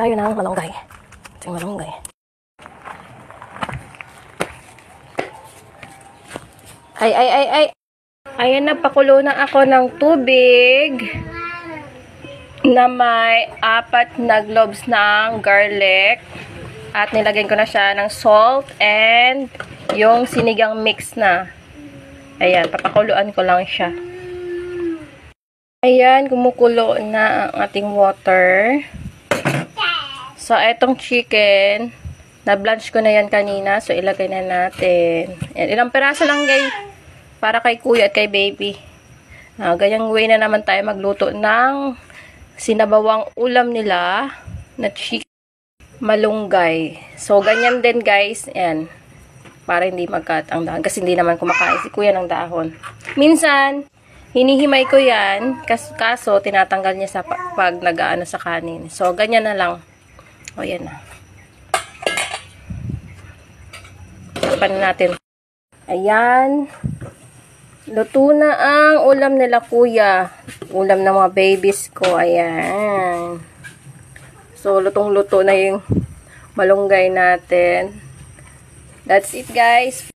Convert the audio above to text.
tayo ng malunggay. Ito yung malunggay. Ay. Ayan, nagpakulo na ako ng tubig na may 4 na cloves ng garlic. At nilagyan ko na siya ng salt and yung sinigang mix na. Ayan, papakuluan ko lang siya. Ayan, kumukulo na ang ating water. So, itong chicken, na-blanch ko na yan kanina. So, ilagay na natin. Ayan, ilang peraso lang guys. Para kay kuya at kay baby. Ganyang way na naman tayo magluto ng sinabawang ulam nila na chicken malunggay. So, ganyan din guys. Ayan. Para hindi magkat ang dahon. Kasi hindi naman kumakain si kuya ng dahon. Minsan, hinihimay ko yan. Kaso, tinatanggal niya sa pag nag-aano sa kanin. So, ganyan na lang. O, yan na. Tapan natin. Ayan. Luto na ang ulam nila kuya. Ulam ng mga babies ko. Ayan. So, lutong-luto na yung malunggay natin. That's it guys.